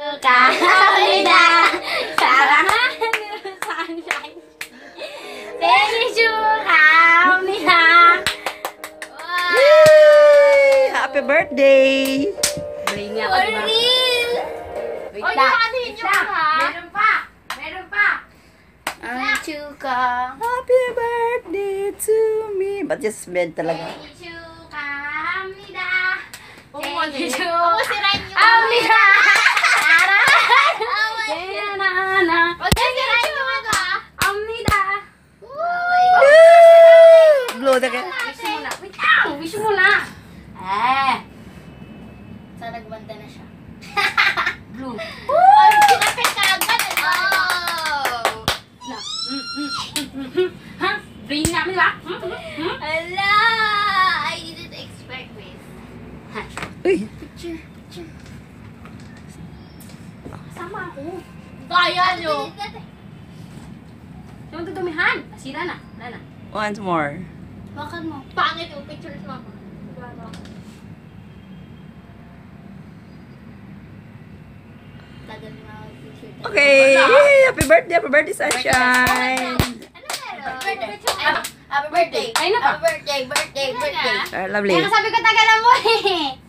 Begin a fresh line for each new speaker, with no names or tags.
축하합니다. 사랑하는 sunshine. 생일 축하합니다.
Yay! Happy birthday!
Bring niya ako, diba? Wait lang. Wait lang. Meron pa. Meron pa. Ang chuka.
Happy birthday to me! Ba't just bed talaga?
생일 축하합니다. 생일
Ako si Ryan yung
축하합니다. 나나나.
si Ryan yung ano ah.
합니다.
Blow na ka.
Wish mo na. Wait lang. Wish mo na.
Sa nagbanda na siya.
Blue.
Ay, sinapit ka agad. Oh!
Ha? Bring namin ba?
Ala! I didn't expect this.
Uy!
Sama ako.
Kaya nyo.
Yung tutumihan. Sira na. Wala na.
Once more.
Bakit mo? Pangit yung pictures mo. Tagal na ako picture.
Okay! Yay! Happy birthday! Happy birthday, Sunshine!
Ano meron? Happy birthday.
Ay, na pa.
Happy birthday, birthday, birthday.
Lovely.
Kaya sabi ko tagalan mo eh.